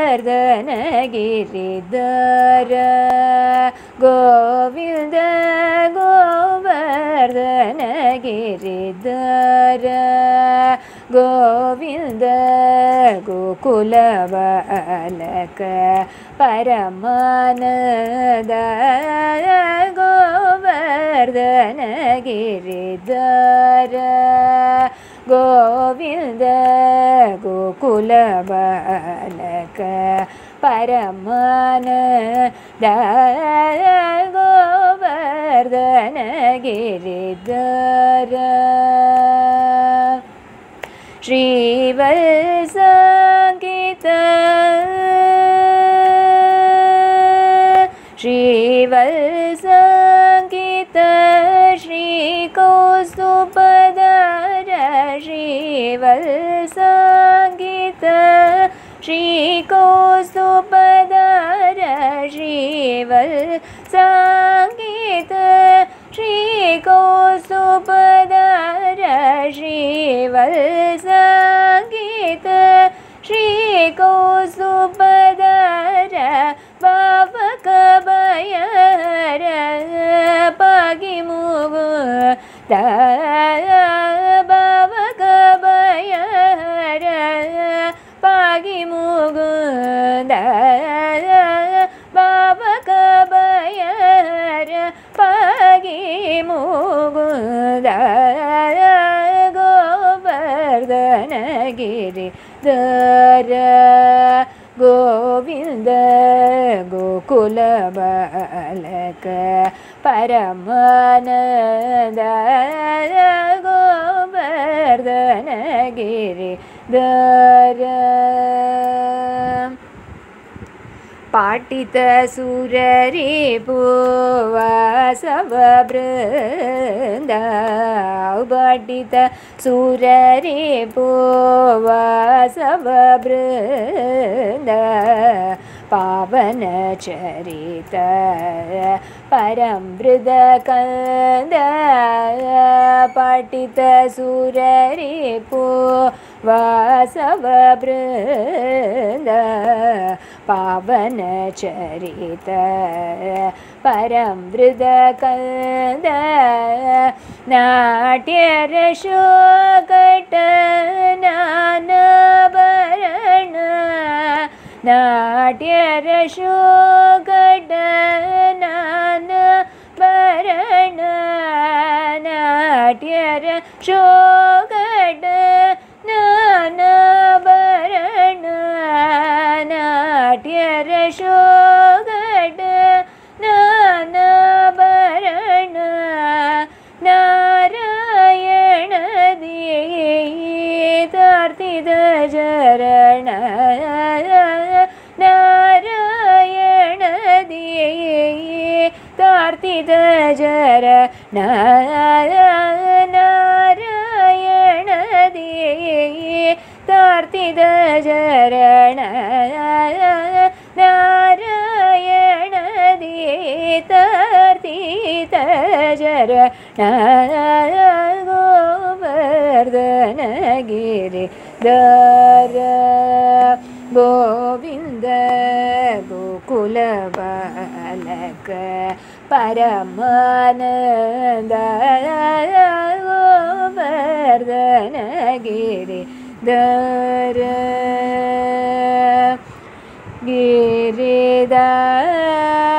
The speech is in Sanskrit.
गिरिधर गोविंद गोवर्धन गिरिधर गोविंद गोकुल बालक परमानंद गोवर्धन गिरिधर गोविंद गोकुल बालक परमानंद गोवर्धन गिरिधर श्रीवत्संगीत श्रीवत्संगीत श्रीकौस्तुभधर श्रीवत्संगीत श्रीकौस्तुभधर श्रीवत्संगीत श्रीकौस्तुभधर श्रीवत्संगीत श्रीकौस्तुभधर पावक भयर पागिमुकुंद पावक भयर पागिमुकुंद पावक भयर पागिमुकुंद गोवर्धन गिरिधर गोविंद गोकुल बालक परमानंद गोवर्धन गिरिधर पाटित सुररिपुवासव वृंद पाटित सुररिपुवासव वृंद पावन चरित परम मृदकंद पाटित सुररिपुवासव वृंद पावन चरित परम मृदकंद नाट्य रसोकट नानभरण नाट्य रसोकट नानभरण नाट्य रसोकट नानभरण नाट्य रसोकट नानभरण नारायण दीतार्थित चरण नारायण दीतार्थित चरण नारायण दीतार्थित चरण नारायण दीतार्थित चरण गोवर्धन गिरिधर गोविंद गोकुल बालक परमानंद गोवर्धन गिरिधर गिरिधर